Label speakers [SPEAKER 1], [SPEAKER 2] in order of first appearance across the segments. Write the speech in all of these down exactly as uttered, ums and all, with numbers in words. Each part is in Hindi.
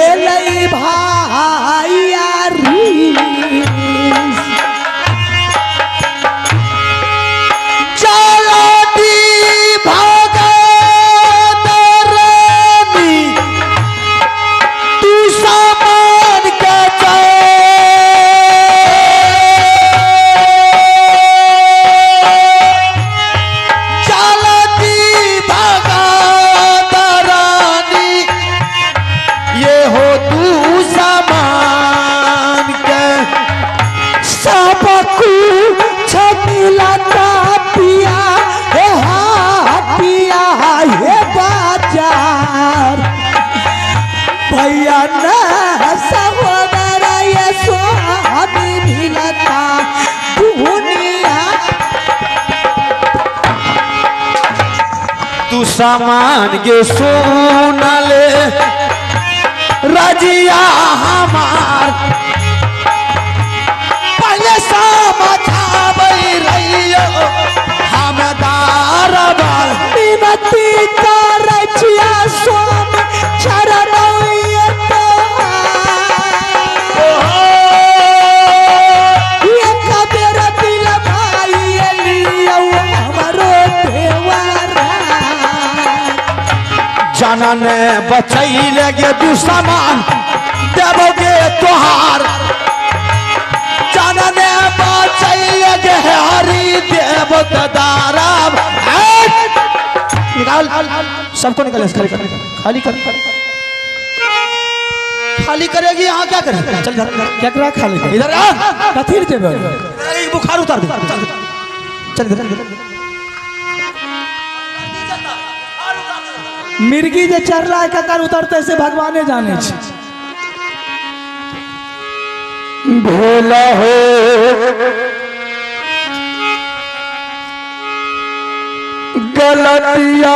[SPEAKER 1] खेलई भाईयारी चलती भगतरनी तू सामान के चलती भगतरनी ये हो तू सामान के सब कुछ मिलता पिया हे पिया हे बाजार भैया न सहोदर ये स्वामी मिलता दुनिया तू सामान के सोनले रजिया हमार पहले समझाबै रहियो हम दारबार विनती करै छिया स्वामी चरणैया एक बेर दिल भाई लियो हमरो देवरा जनन बचैले गे तू सामान देवोगे तोहार जनन बचैले गे हरि देव दाराब निकाल सबको निकाल खाली कर खाली कर खाली करेगी यहाँ क्या करे चल घर क्या करा खाली कर इधर आ कथीर के एक बुखार उतार दे चल इधर मिर्गी जे चढ़ रहा है ककर उतरते से भगवाने जाने छे भोला हो गलतिया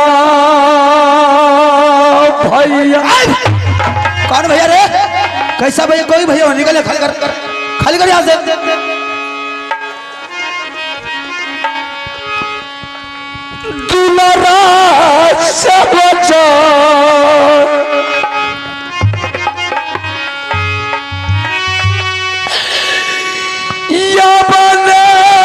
[SPEAKER 1] भैया कौन भैया रे कैसा भैया कोई भैया निकले खाली कर खाली कर यहाँ से दुलरा सब या बने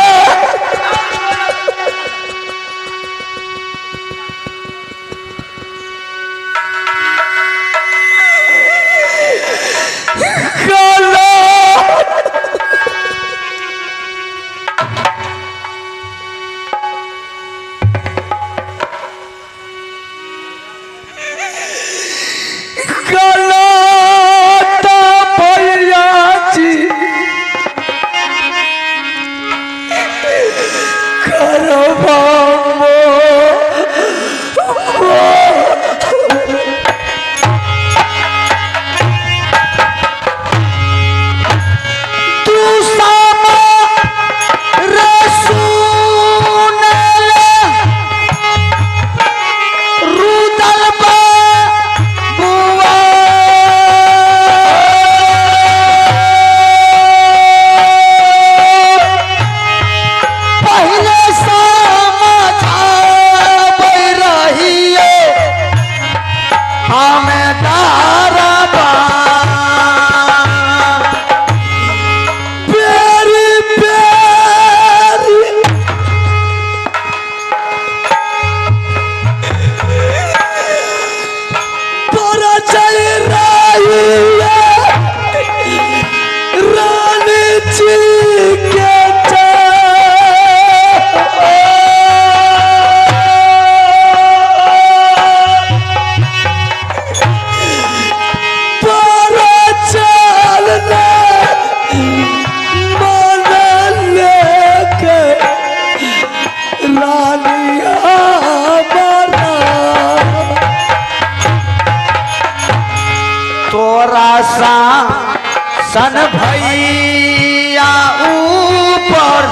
[SPEAKER 1] सन भैया ऊपर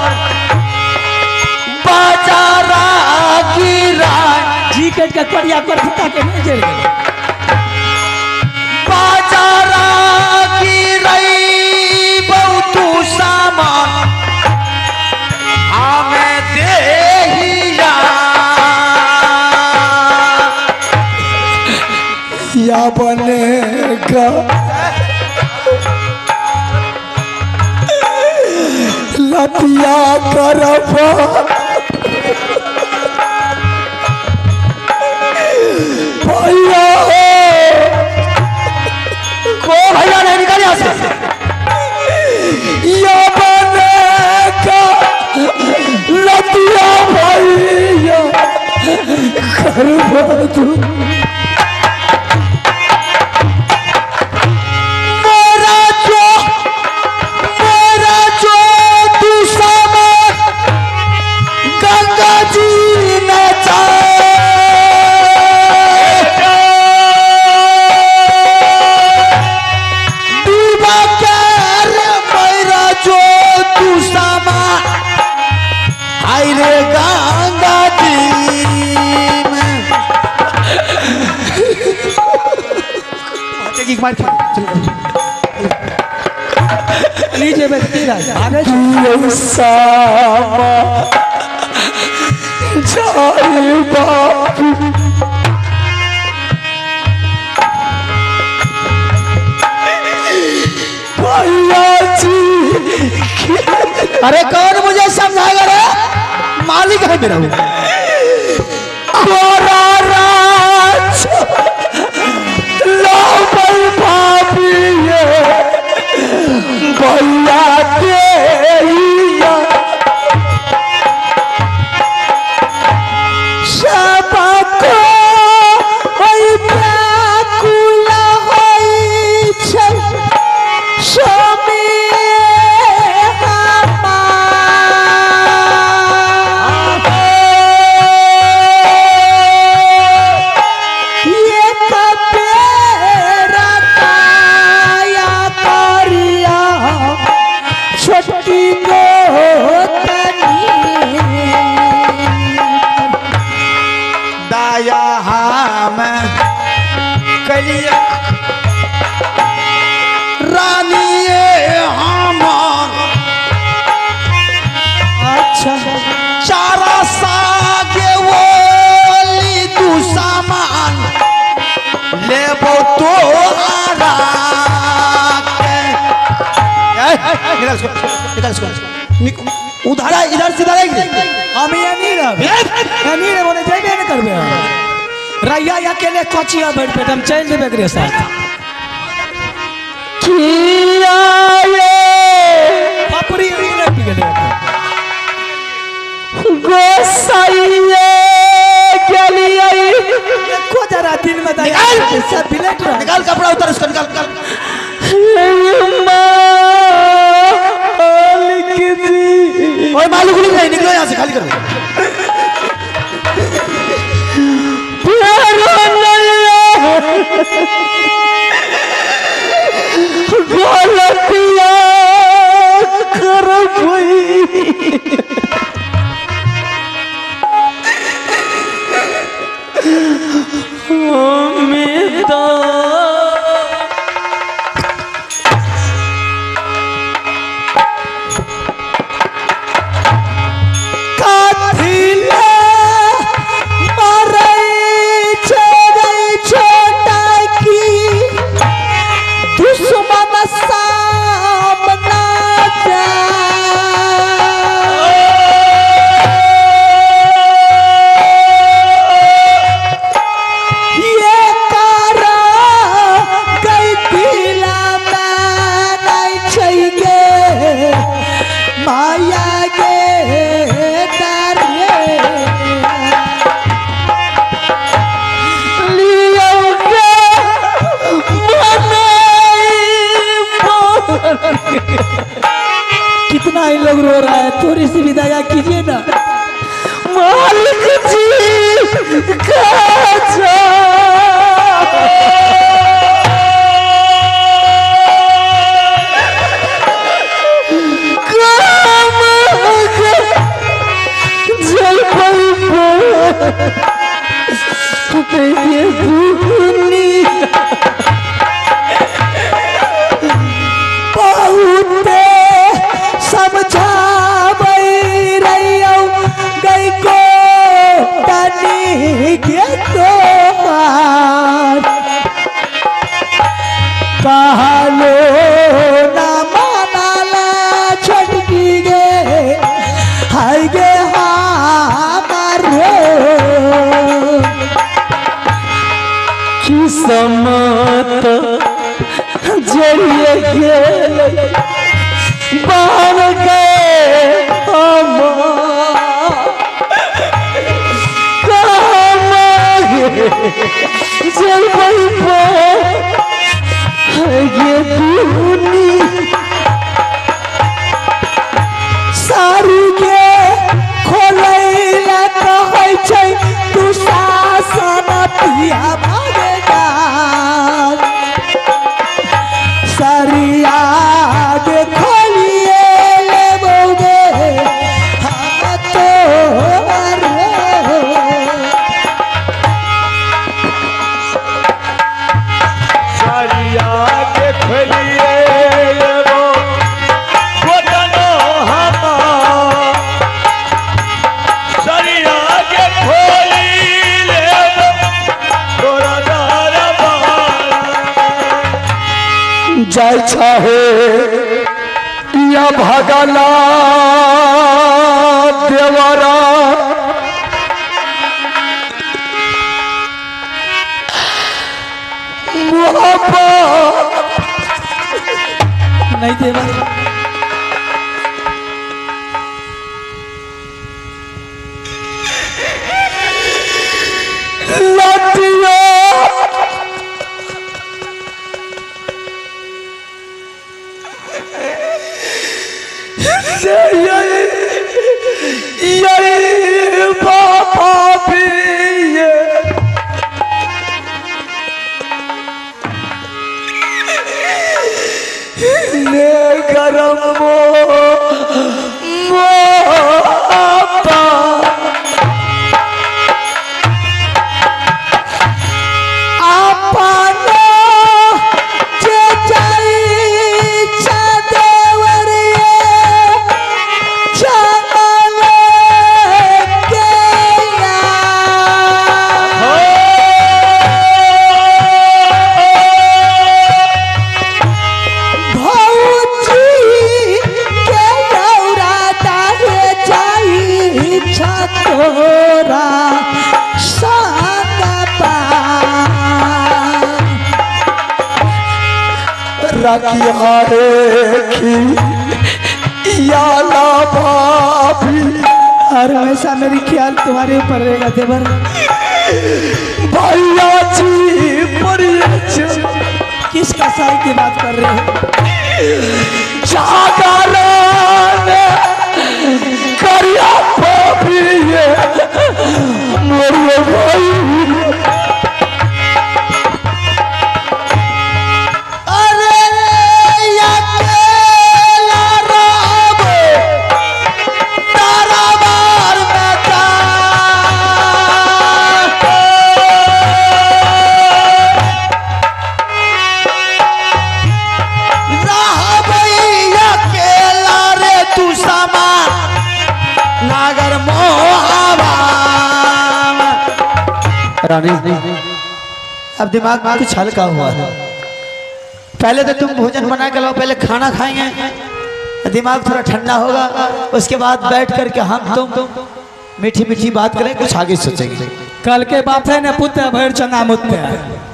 [SPEAKER 1] बाजारा गिरा जी कट का करिया कर फटा के नहीं जल गए बाजारा गिरई बहुत सामान हमें देहिया लतिया बनेगा लतिया करबा भैया को भैया नहीं निकाल यहाँ से या बनेगा लतिया भैया करबा तू मार के लीजिए व्यक्ति आगे अरे कौन मुझे समझाएगा रे मालिक है मेरा भैया तेरिया सबको होई व्याकुल होई छै समी चारा सागे वो तू सामान ले वो तो उधर इधर से हम ये नहीं रहे ये नहीं रहे बोले जाइए नहीं करबे रैया या केले कोचिया बैठ पे हम चल देबे एकरे साथ किया ये पापड़ी नहीं पी गेले गोसाइए गलिए को जरा दिन में निकाल सब बिलेट निकाल कपड़ा उतार उसका निकाल निकाल मालिक जी ओए मालिक नहीं निकलो यहाँ से खाली करो गलतियाँ कर भाई कितना ही लोग रो रहा है थोड़ी सी भी दया कीजिए ना मालिक जी
[SPEAKER 2] किस्मत जरिए गेल बान गए हम ये दुनी
[SPEAKER 1] सारी के खोलैला कहै छै तू शासन पिया भागेगा सरिया के खोलिए ले बोगे हाथो
[SPEAKER 2] सरिया के खोलिए जय चाहे या भगला देवरा
[SPEAKER 1] नहीं देवा
[SPEAKER 2] लटिया ये बाबा भी ले गरम मो मोहब्बत राखी हारे की याला भाभी
[SPEAKER 1] हर हमेशा मेरी ख्याल तुम्हारे ऊपर रहेगा देवर
[SPEAKER 2] भैया जी बड़ी
[SPEAKER 1] किस कसाई की बात कर रहे हो
[SPEAKER 2] जागरण करिया भाभी मोरे भाई
[SPEAKER 1] रानी अब दिमाग में कुछ हल्का हुआ है। पहले तो तुम भोजन बना के लाओ, पहले खाना खाएंगे, दिमाग थोड़ा ठंडा होगा, उसके बाद बैठ करके हम तुम मीठी मीठी बात करें, कुछ आगे सोचेंगे। कल के बाप है न पुत्र भैर चना मुत्ते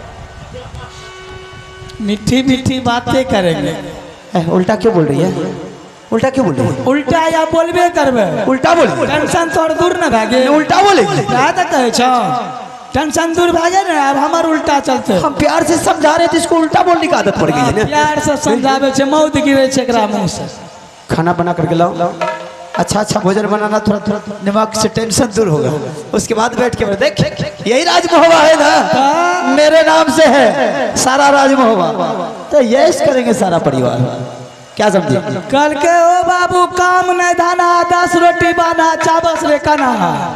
[SPEAKER 1] मीठी मीठी बातें करेंगे। उल्टा क्यों बोल रही है? उल्टा क्यों बोल रही है? उल्टा या बोलबे करबे? उल्टा बोल, टेंशन थोड़ा दूर न भागे। उल्टा बोले क्या कहे छो? टेंशन दूर भागे ना, अब हमार उल्टा चलते। हम प्यार से समझा रहे थे, इसको उल्टा बोलने की आदत पड़ गई है ना। प्यार से समझावे छे, मौत गिरे छे एकरा मुंह से। खाना बना करके लाओ, अच्छा अच्छा भोजन बनाना, थोड़ा थोड़ा दिमाग से टेंशन दूर होगा। उसके बाद बैठ के देख, यही राजमहोबा है ना, मेरे नाम से है सारा राजमहोबा, तो यश करेंगे सारा परिवार। क्या समझे? कल के ओ बाबू काम नहीं धाना, दस रोटी बाना चावस रे कना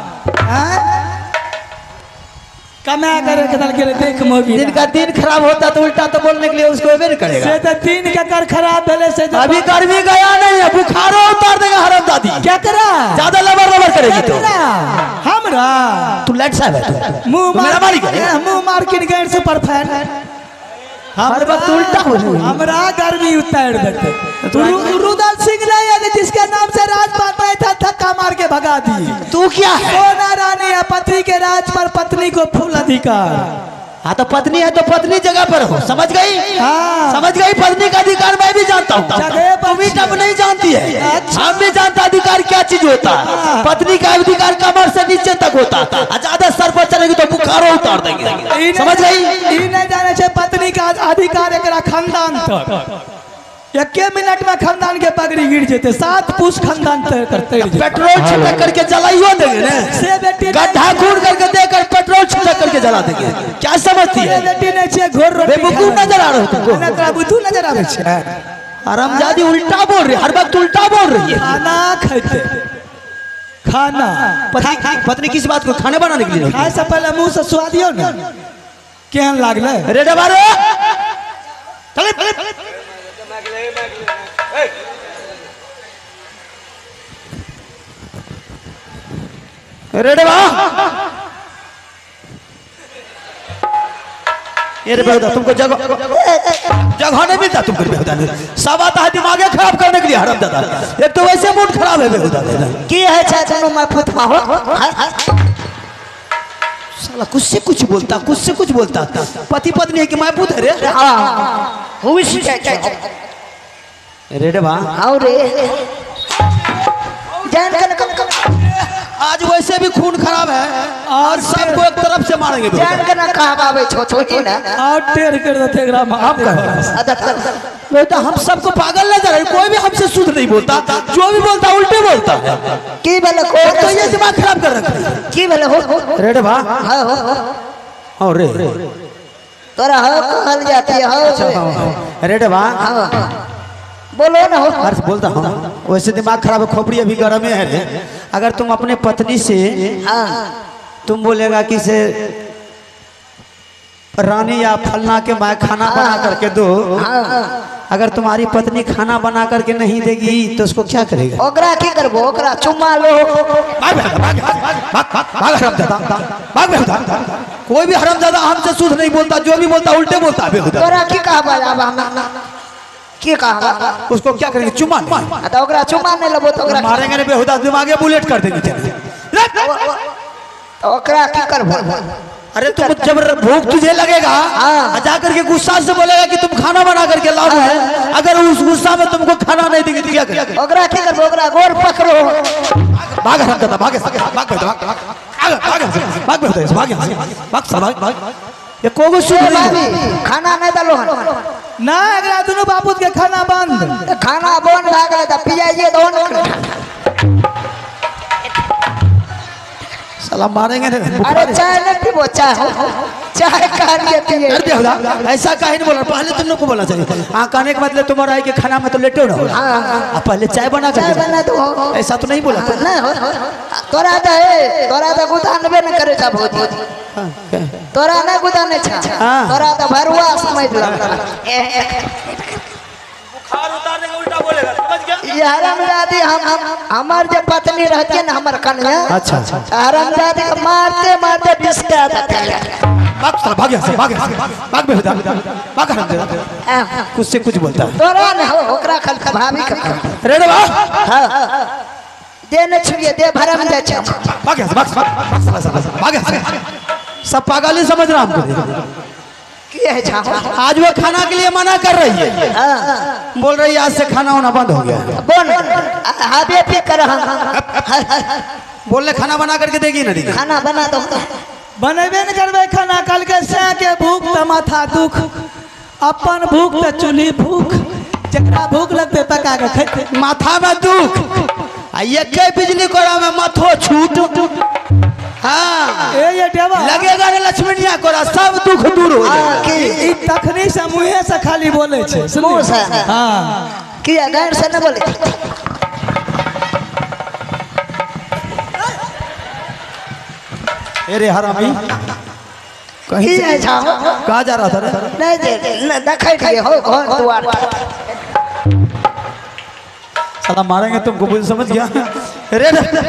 [SPEAKER 1] कमा करे के दल के देख मोगी। दिन का दिन खराब होता तो उल्टा तो बोलने के लिए उसको नहीं करेगा। से तो दिन का कर खराब भेले से अभी गर्मी गया नहीं है, बुखारो उतार देगा हराम दादी। क्या करा? ज्यादा लबर लबर करेगी तो हमरा तू लेट साहब है, तू मुंह मेरा मारी करे, मुंह मार के गैर से परफेक्ट हर वक्त उल्टा हो रही है। हमरा गर्मी उतार देते। रुदल सिंह नहीं है जिसके नाम से राजपाट में था, धक्का मार के भगा दी। तू क्या है? सोना रानी है, पति के राज पर पत्नी को फुल अधिकार।
[SPEAKER 3] हाँ तो पत्नी है तो पत्नी जगह पर हो, समझ गई?
[SPEAKER 1] हाँ।
[SPEAKER 3] समझ गई? पत्नी का अधिकार मैं भी जानता हूँ,
[SPEAKER 1] जगह पर
[SPEAKER 3] तुम तब नहीं जानती है।
[SPEAKER 1] अच्छा।
[SPEAKER 3] हम भी जानता अधिकार क्या चीज होता है। पत्नी का अधिकार कमर से नीचे तक होता है, ज्यादा सर पर चलेगी तो बुखारो उतार देंगे, समझ गई?
[SPEAKER 1] ई नहीं जाने छे पत्नी का अधिकार एकरा खानदान तक। एके मिनट में खानदान के पगड़ी गिर जेते, सात पुष खानदान तय करते
[SPEAKER 3] पेट्रोल छिड़क करके जलाइयो देंगे ना,
[SPEAKER 1] से बेटी
[SPEAKER 3] गड्ढा खून करके देकर पेट्रोल छिड़क करके जला देंगे। क्या समझती है?
[SPEAKER 1] बेटी नहीं छे घोर रोटी
[SPEAKER 3] बेवकूफ नजर आ रहे हो तुमको।
[SPEAKER 1] ना तेरा बुद्धू नजर आवे छे।
[SPEAKER 3] हरामजादी उल्टा बोल रही है, हर वक्त उल्टा बोल रही है।
[SPEAKER 1] खाना खाते खाना
[SPEAKER 3] पत्नी पत्नी किस बात को खाने बनाने के लिए?
[SPEAKER 1] खाए से पहले मुंह से स्वादियो ना केहन लागले
[SPEAKER 3] रे डबारे चले रेडे वाह ये रे बेहुदा, तुमको जगह जगह नहीं मिलता तुमको बेहुदा ने। सब आता है दिमागे खराब करने के लिए हरामजादा। एक तो वैसे मूड खराब है बेहुदा
[SPEAKER 4] की है चाचा नो मैं फुतमा हो
[SPEAKER 3] साला कुछ से कुछ बोलता कुछ से कुछ बोलता। पति पत्नी है कि मैं पूत है रे?
[SPEAKER 4] हां हुश
[SPEAKER 3] रेडे वाह
[SPEAKER 4] हां रे जान कर
[SPEAKER 3] आज वैसे भी खून खराब है और सबको एक तरफ से मारेंगे
[SPEAKER 4] जान के ना कहा बाबे छो छोटी ना
[SPEAKER 1] और टेर कर देते एकरा माफ कर।
[SPEAKER 3] बेटा हम सबको पागल नजर है, कोई भी हमसे शुद्ध नहीं बोलता, जो भी बोलता उल्टे बोलता है।
[SPEAKER 4] की भले को
[SPEAKER 3] तो ये दिमाग खराब कर रखा है।
[SPEAKER 4] की भले हो
[SPEAKER 3] रेडे भा
[SPEAKER 4] हां हो
[SPEAKER 3] और रे
[SPEAKER 4] तोरा हो कहल जाती है हो
[SPEAKER 3] रेडे भा
[SPEAKER 4] बोलो ना हो
[SPEAKER 3] अर्थ बोलता हूँ। वैसे दिमाग खराब है, खोपड़ी अभी गर्म है रे। अगर तुम अपने पत्नी से
[SPEAKER 4] हां
[SPEAKER 3] तुम बोलेगा कि से रानी या फलना के मैं खाना बना करके दो, अगर तुम्हारी पत्नी खाना बना करके नहीं देगी तो उसको क्या करेगा?
[SPEAKER 4] ओकरा की करबो ओकरा चुम्मा लो।
[SPEAKER 3] भाग भाग भाग भाग भाग हरामजादा भाग बेहुदा। कोई भी हरामजादा हमसे शुद्ध नहीं बोलता, जो भी बोलता उल्टे बोलता है बेहुदा।
[SPEAKER 4] तोरा की कहबा अब की कहबा
[SPEAKER 3] उसको क्या करेंगे? चुम्मा
[SPEAKER 4] तो ओकरा चुम्मा नहीं लेबो तो ओकरा
[SPEAKER 3] मारेंगे ना बेहुदा, दिमागे बुलेट कर देंगे।
[SPEAKER 4] तो ओकरा की करबो?
[SPEAKER 3] अरे तुम जब भूख तुझे लगेगा जा करके गुस्सा से बोलेगा कि तुम खाना बना करके लाओ है, अगर उस गुस्सा में तुमको खाना नहीं देंगे तो क्या करेंगे?
[SPEAKER 4] ओकरा की करबो? ओकरा गोर पकड़ो
[SPEAKER 3] भाग हरामजादा भाग भाग भाग भाग भाग भाग भाग भाग ये कोगो सुन नहीं
[SPEAKER 4] खाना नहीं दलो
[SPEAKER 1] ना एकरा दोनों बापूत के खाना बंद
[SPEAKER 4] खाना बंद भ गेल त पियाइए दोन
[SPEAKER 3] साला मारेंगे ना।
[SPEAKER 4] अरे चाय नहीं पीबो चाय चाय कारिए पिए
[SPEAKER 3] अरे बेहुदा ऐसा काहे नहीं बोला? पहले तुम लोग को बोलना चाहिए। हाँ कहने का मतलब तुम्हारा है कि खाना में तो लेटो ना हो, आप पहले चाय बना
[SPEAKER 4] चाय
[SPEAKER 3] कर
[SPEAKER 4] बना दो।
[SPEAKER 3] ऐसा तो नहीं बोला
[SPEAKER 4] नहीं हो तोरा तो है तोरा तो गुदानबे न करे छ भौजी तोरा ना गुदाने छ तोरा तो भरुआ समझ लो।
[SPEAKER 3] बुखार उतारने का उल्टा बोलेगा, समझ गया?
[SPEAKER 4] ये हरामजादी हम हमार जो पत्नी रहती है ना हमार कन्या
[SPEAKER 3] अच्छा अच्छा
[SPEAKER 4] हरामजादी को मारते मारते बिस्का देता
[SPEAKER 3] भाग साला भाग यहाँ से भाग यहाँ से भाग बेहुदा भाग हरामजादा। कुछ से कुछ बोलता है।
[SPEAKER 4] तोरा ने हो ओकरा खल भाभी का
[SPEAKER 3] रेडे वाह
[SPEAKER 4] हां दे न छुए दे भरम दे छ
[SPEAKER 3] भाग यहाँ से भाग भाग साला साला भाग यहाँ से। सब पागल ही समझ रहा हमको।
[SPEAKER 4] की है छ
[SPEAKER 3] आज वो खाना के लिए मना कर रही है,
[SPEAKER 4] हां
[SPEAKER 3] बोल रही है आज से खाना होना बंद हो गया।
[SPEAKER 4] बोल हाबे पे कर हम
[SPEAKER 3] बोल ले खाना बना करके देगी ना देगी?
[SPEAKER 4] खाना बना दो
[SPEAKER 1] बनेबे न करबे खाना कल के से के भूख त माथा दुख अपन भूख त चूल्ही भूख जकरा भूख लगते पका के खैते
[SPEAKER 3] माथा में दुख आ ये के बिजली कोड़ा में माथो छूट। हाँ
[SPEAKER 1] ए ये देवा
[SPEAKER 3] लगेगा रे लक्ष्मणिया कोड़ा सब दुख दूर हो जाएगा।
[SPEAKER 1] ई तखनी से मुंहे से खाली बोले छे
[SPEAKER 4] मुंह से
[SPEAKER 1] हां
[SPEAKER 4] की गाड़ से न बोले
[SPEAKER 3] अरे हरामी कहीं
[SPEAKER 4] की
[SPEAKER 3] से
[SPEAKER 4] है छ
[SPEAKER 3] कहाँ जा रहा था रे?
[SPEAKER 4] नहीं दे देखै के हो घर द्वार
[SPEAKER 3] साला मारेंगे तुमको, बुझ समझ गया? अरे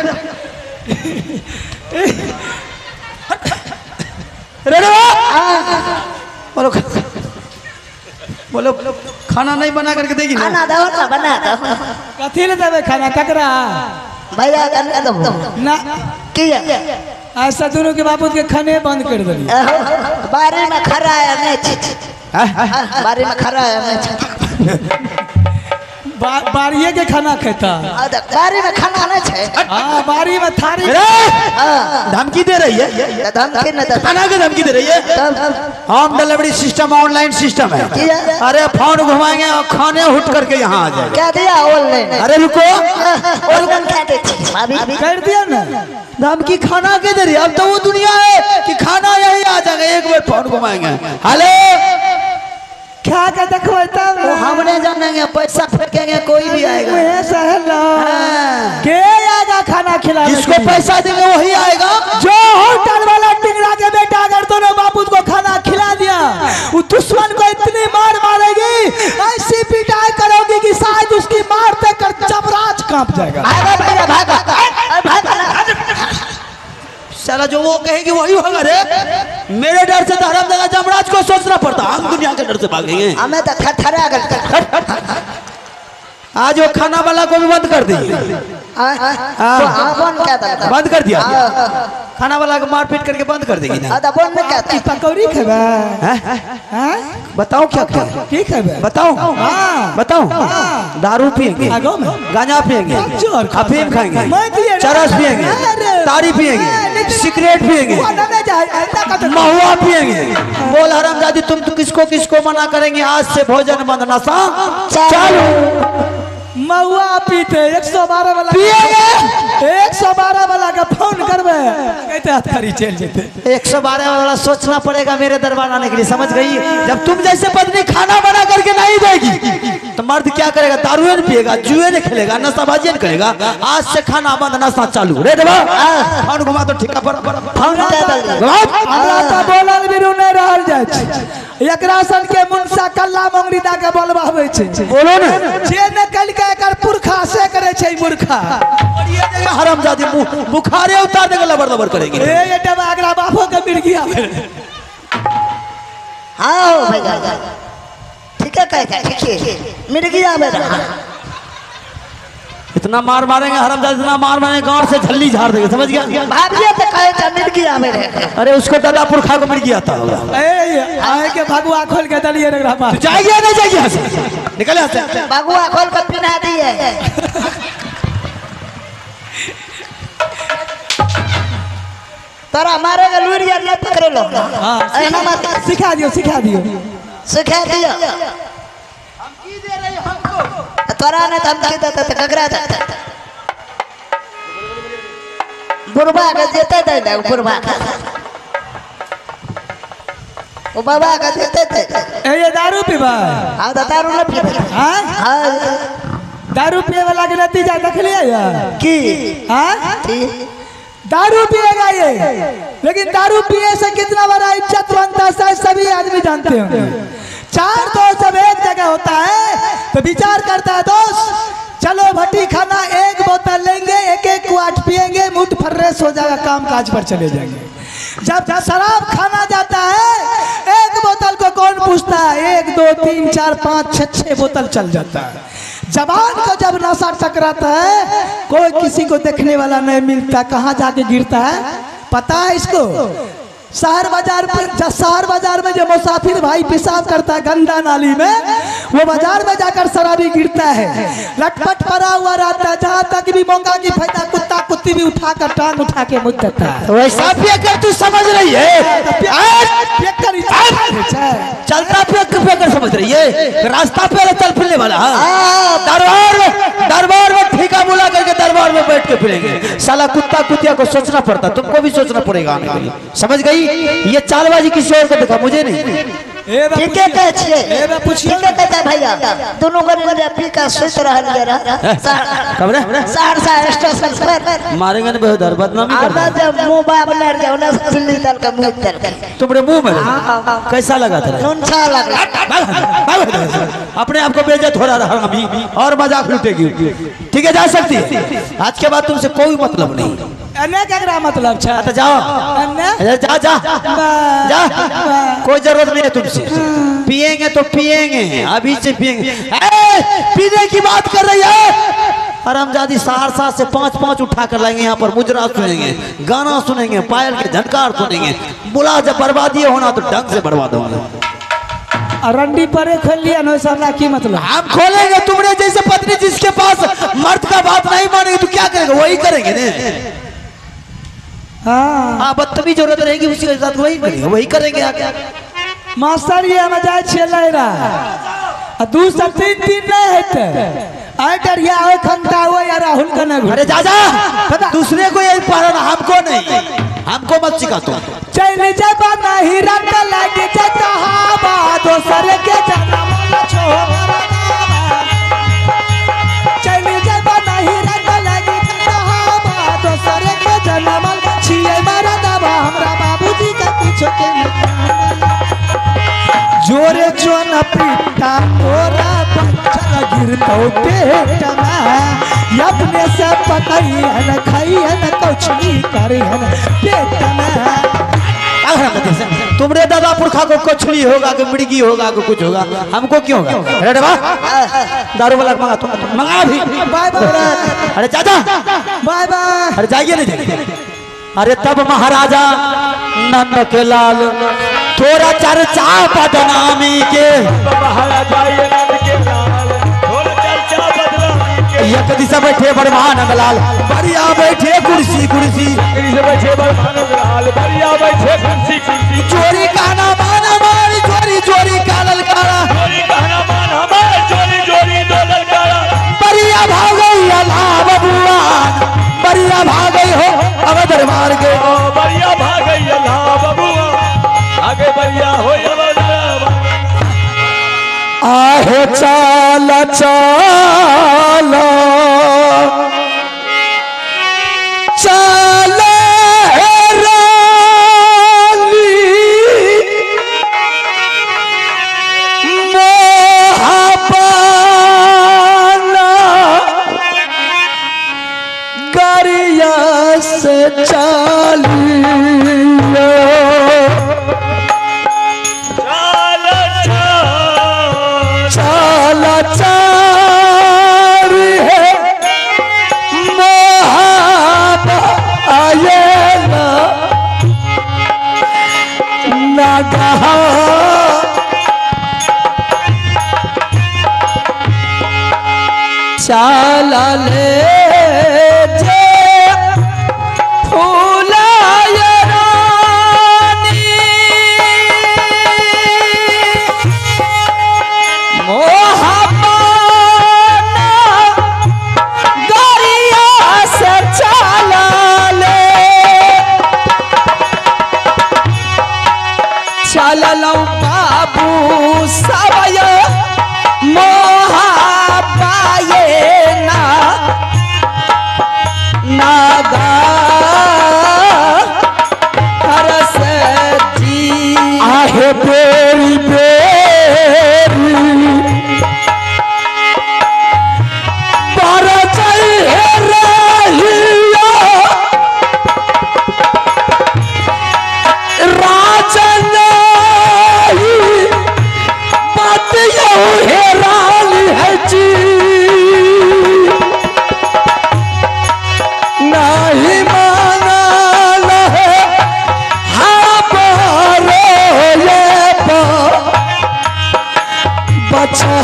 [SPEAKER 3] अरे बोलो बोलो खाना नहीं बना करके देगी ना?
[SPEAKER 4] खाना दो ना बना दो
[SPEAKER 1] कथी ले देबे खाना ककरा
[SPEAKER 4] भैया का दो
[SPEAKER 1] ना
[SPEAKER 4] की है
[SPEAKER 1] ऐसा दोनों के बापूत के खाने बंद कर देली।
[SPEAKER 4] बारी में खड़ा है नहीं बारी में खड़ा है नहीं
[SPEAKER 1] बा, बारिये के खाना खाता
[SPEAKER 4] बारी में खाना नहीं छे
[SPEAKER 1] हाँ बारी में थारी
[SPEAKER 3] धमकी दे रही है
[SPEAKER 4] धमकी नहीं
[SPEAKER 3] खाना की धमकी दे रही है home delivery system online system है अरे फोन घुमाएंगे और खाने उठ करके यहाँ आ जाए
[SPEAKER 4] क्या दिया ऑनलाइन
[SPEAKER 3] अरे रुको
[SPEAKER 4] ऑनलाइन क्या देती
[SPEAKER 1] कर दिया ना
[SPEAKER 3] धमकी खाना के दे रही है अब तो वो दुनिया है कि खाना यही आ जाएगा एक बार फोन घुमाएंगे हेलो
[SPEAKER 1] क्या का देखो तब
[SPEAKER 3] हमने जानेंगे पैसा फेंकेंगे कोई भी आएगा
[SPEAKER 1] सहला के आएगा खाना खिला
[SPEAKER 3] जिसको पैसा देंगे वही आएगा
[SPEAKER 1] जो होटल वाला टिंगरा के बेटा अगर दोनों बापू को खाना खिला दिया वो दुश्मन को इतनी मार मारेगी ऐसी पिटाई करोगी कि शायद उसकी मार देकर जबराज कांप जाएगा
[SPEAKER 3] साला जो वो कहेगी वही होगा रे मेरे डर से तो हरामजादा जमराज को सोचना पड़ता हम दुनिया के डर से भागेंगे
[SPEAKER 4] हमें तो थरथरा करता
[SPEAKER 3] आज वो खाना वाला को भी बंद कर दी बंद कर दिया खाना वाला को मारपीट करके बंद कर देगी ना
[SPEAKER 1] पकौड़ी खेबा
[SPEAKER 3] बताओ क्या क्या
[SPEAKER 1] की खेबा
[SPEAKER 3] बताओ बताओ दारू पियेंगे गांजा पियेंगे अफीम खाएंगे चरस पियेंगे तारी पियेंगे सिगरेट पियेंगे महुआ पियेंगे बोल हरामजादी तुम तो किसको किसको मना करेंगे आज से भोजन बंद नशा चालू
[SPEAKER 1] महुआ पीते एक सौ बारह वाला
[SPEAKER 3] पिएंगे
[SPEAKER 1] एक सौ बारह वाला का फोन करबे कहते हथकड़ी चल जेते
[SPEAKER 3] एक सौ बारह वाला सोचना पड़ेगा मेरे दरबार आने के लिए समझ गई जब तुम जैसे पत्नी खाना बना करके नहीं देगी तो मर्द क्या करेगा दारू नहीं पिएगा जुए नहीं खेलेगा नशाबाजी नहीं करेगा आज से खाना बंद नशा चालू रे देवा फोन घुमा तो ठिका पर
[SPEAKER 1] हमरा त बोलल बिरु नहीं रहल जाय छै एकरा सन के मुनसा कल्ला मंगरी दा के बोलबावे छै
[SPEAKER 3] बोलो ने
[SPEAKER 1] जे न कल के एकर पुरखा से करे छै मूर्खा
[SPEAKER 3] हरामजादी बुखारे उतार देगा लबर लबर करेंगे
[SPEAKER 1] ए एटा एकरा बापो के मिर्गी आवे
[SPEAKER 4] हां हो भैया ठीक है कह ठीक है मिर्गी आवे
[SPEAKER 3] इतना मार मारेंगे हरामजादी इतना मार मारेंगे गांव से झल्ली झाड़ देंगे समझ गया
[SPEAKER 4] भागिए तो कहे था मिर्गी आवे रे
[SPEAKER 3] अरे उसको दादा पुरखा को मिर्गी आता होगा
[SPEAKER 1] ए आए के भगवा खोल के दलिए एकरा पास
[SPEAKER 3] जाइए नहीं जाइए यहां से निकल यहां से
[SPEAKER 4] भगवा खोल के पिना दिए तोरा मारेगा लुरिया नहीं पकड़े लो
[SPEAKER 1] हां
[SPEAKER 4] ऐना मत
[SPEAKER 1] सिखा दियो सिखा दियो
[SPEAKER 4] सिखा दियो धमकी दे रही हमको तोरा ने धमकी देता तो कगरा देता बुरबा के देते दे दे बुरबा का ओ बाबा का देते थे
[SPEAKER 1] ए ये दारू पीबा
[SPEAKER 4] हां तो दारू न पीबा
[SPEAKER 1] हां
[SPEAKER 4] हां
[SPEAKER 1] दारू पिए वाला के नतीजा देख लिया यार
[SPEAKER 4] की
[SPEAKER 1] हां
[SPEAKER 4] ठीक
[SPEAKER 1] दारू पिएगा ये लेकिन दारू पिए से कितना बड़ा इज्जत बनता है सभी आदमी जानते होंगे चार दोस्त जब एक जगह होता है तो विचार करता है दोस्त चलो भट्टी खाना एक बोतल लेंगे एक एक क्वाट पिएंगे मुठ फ्रेश हो जाएगा काम काज पर चले जाएंगे जब जब शराब खाना जाता है एक बोतल को कौन पूछता है एक दो तीन चार पाँच छः छः बोतल चल जाता है जवान को जब नशा टकराता है कोई किसी को देखने वाला नहीं मिलता कहाँ जाके गिरता है पता है इसको शहर बाजार में शहर बाजार में जो मुसाफिर भाई पेशाब करता है गंदा नाली में वो बाजार में जाकर शराबी गिरता है लटपट पड़ा हुआ रहता है जहाँ तक भी मौका की फायदा कुत्ता कुत्ती भी उठाकर टांग उठा के मुझ देता है
[SPEAKER 3] वैसा पियकर तू समझ रही है चलता पियकर समझ रही है रास्ता पे चल फिरने वाला दरबार में दरबार में ठेका बुला करके दरबार में बैठ के फिरेंगे साला कुत्ता कुतिया को सोचना पड़ता तुमको भी सोचना पड़ेगा समझ गई ये चालबाजी किसी और को देखा मुझे नहीं
[SPEAKER 4] ठीक है कह छिए ठीक है कहता भैया दोनों गरीब पी का सुत रहल गे
[SPEAKER 3] खबर
[SPEAKER 4] सहरसा स्टेशन पर
[SPEAKER 3] मारेंगे ना बहुत दर बदनामी कर
[SPEAKER 4] आधा जब मुंह बाप लड़ गया उन्हें दिल्ली तल का मुंह तल का
[SPEAKER 3] तुम्हारे मुंह में कैसा लगा था
[SPEAKER 4] नून छा लगा
[SPEAKER 3] अपने आप को बेइज्जत हो रहा अभी और मजाक लूटेगी ठीक है जा सकती है आज के बाद तुमसे कोई मतलब नहीं
[SPEAKER 1] अने क्या मतलब छा
[SPEAKER 3] तो जाओ जा जा जा कोई जरूरत नहीं है तुमसे पिएंगे तो पिएंगे अभी से पिएंगे पीने की बात कर रही है हरामजादी सहरसा से पांच पांच उठा कर लाएंगे यहाँ पर मुजरा सुनेंगे, गाना सुनेंगे, पायल के झनकार सुनेंगे। बोला जब बर्बादी होना तो ढंग से बर्बाद होगा।
[SPEAKER 1] रंडी परे खोल लिया ना साला की मतलब?
[SPEAKER 3] हम खोलेंगे। तुमने जैसे पत्नी जिसके पास मर्द का बात नहीं मानेगी तो क्या करेंगे? वही करेंगे ने।
[SPEAKER 1] हाँ
[SPEAKER 3] हाँ बदतमीज जरूरत रहेगी उसके साथ वही करेंगे, वही करेंगे आगे।
[SPEAKER 1] मास्टर ये हम जाए छे रहा दू से तीन तीन नहीं हेते आइटर या हो खंता हो या राहुल का ना।
[SPEAKER 3] अरे जा जा दूसरे को यही पढ़ना, हमको नहीं, हमको मत सिखा तू।
[SPEAKER 1] चल जब नहीं रंग लगे जहाबा दोसर के जन्म छोड़ चल जब नहीं रंग लगे जहाबा दोसर के जन्म छिए मारा दबा हमरा बाबूजी का पीछे के जोरे चोन पीटा तोरा बच्चा गिरतो पेट में अपने से पकई है खाई है कौछनी करी है पेट में।
[SPEAKER 3] तुमरे दादा पुरखा को कछली होगा कि मिर्गी होगा कि कुछ होगा, हमको क्यों होगा? अरे वाह दारू वाला मंगा तुम मंगा भी।
[SPEAKER 1] Bye bye.
[SPEAKER 3] अरे चाचा
[SPEAKER 1] बाय बाय।
[SPEAKER 3] अरे जाइए नहीं जाइए। अरे तब महाराजा नंद के लाल थोड़ा चर्चा बदनामी के एक दिशा बैठे बरमान लाल बढ़िया बैठे कुर्सी कुर्सी चोरी कहना मान हमारी चोरी चोरी कालल काला बढ़िया भाग गई अल्लाह बबुआन बढ़िया भाग गई हो अब दरबार के
[SPEAKER 2] बढ़िया भाग गई अल्लाह बबुआ आगे बढ़िया हो।
[SPEAKER 3] आहे चाल चाल चाल गरिया से चालिया चाला चार है महाबा आये ना नगहा चाला ले जे फूलाय रानी चललो बाबू सवय मोहा पाए ना नागा हरस जी आहे बेरी बेरी पर जय रहिया राजन हेराली है जी नहीं माना है हमारे ये बचा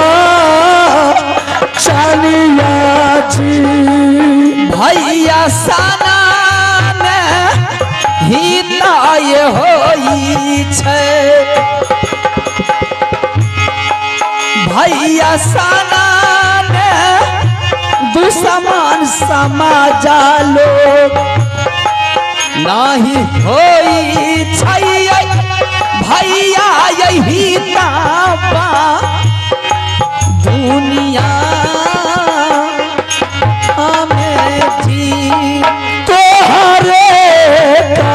[SPEAKER 3] चलिया जी भैया साना में ही ताय होई छे भैया साना ने दुश्मन समाजा लोग नहीं होई छैया भैया यही ताबा दुनिया में जी तोहरे का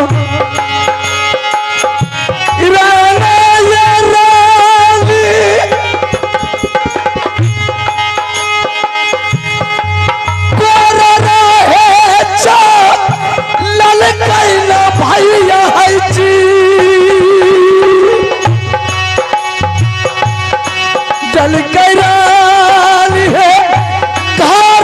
[SPEAKER 3] भैया है जी जल कर है घर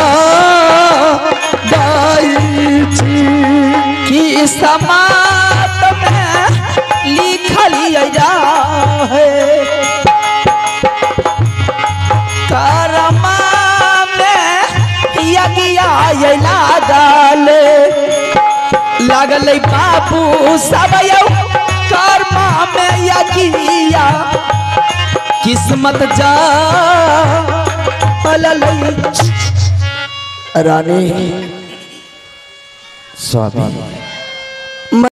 [SPEAKER 1] गई छी कि समात में लिखल है करमा में यज्ञा लागल लागल बाबू सब कर्मा में यज्ञा किस्मत जा रानी स्वामी